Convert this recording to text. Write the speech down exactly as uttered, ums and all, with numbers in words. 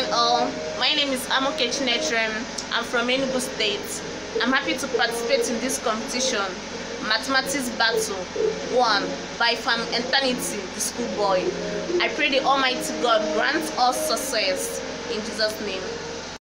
morning all. My name is Amoke Chinetrem. I'm from Enugu State. I'm happy to participate in this competition, Mathematics Battle one by PharmEternity, the schoolboy. I pray the Almighty God grant us success in Jesus' name.